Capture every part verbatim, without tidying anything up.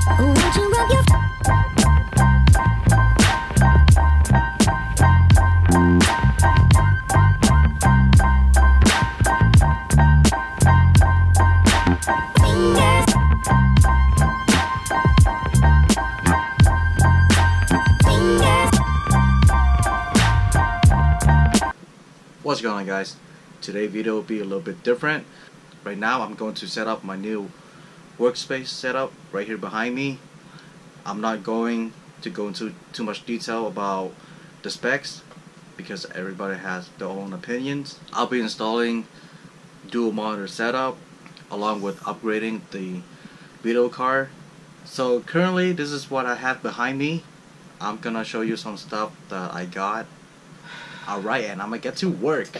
Would you rub your fingers? Fingers. What's going on, guys? Today's video will be a little bit different. Right now I'm going to set up my new workspace setup right here behind me. I'm not going to go into too much detail about the specs because everybody has their own opinions. I'll be installing dual monitor setup along with upgrading the video card. So currently this is what I have behind me. I'm gonna show you some stuff that I got. Alright, and I'm gonna get to work.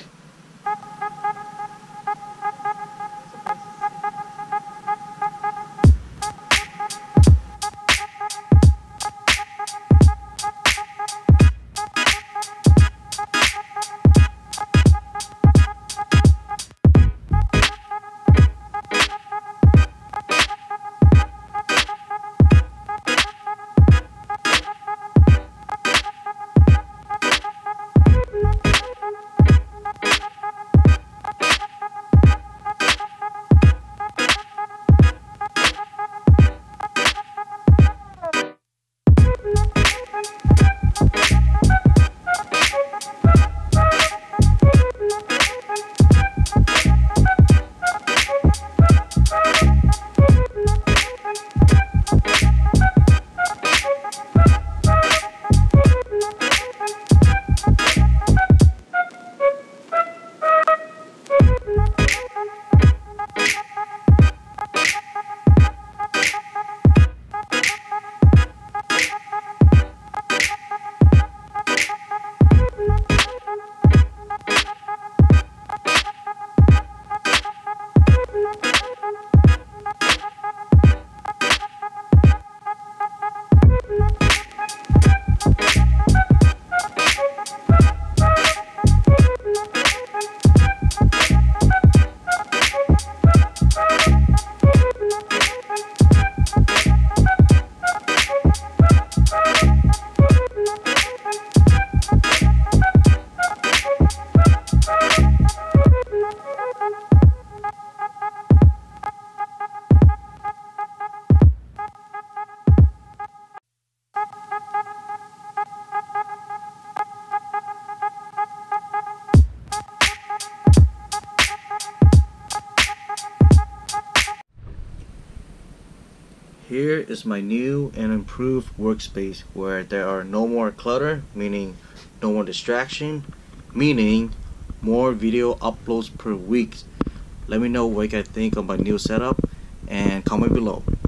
Here is my new and improved workspace where there are no more clutter, meaning no more distraction, meaning more video uploads per week. Let me know what you guys think of my new setup and comment below.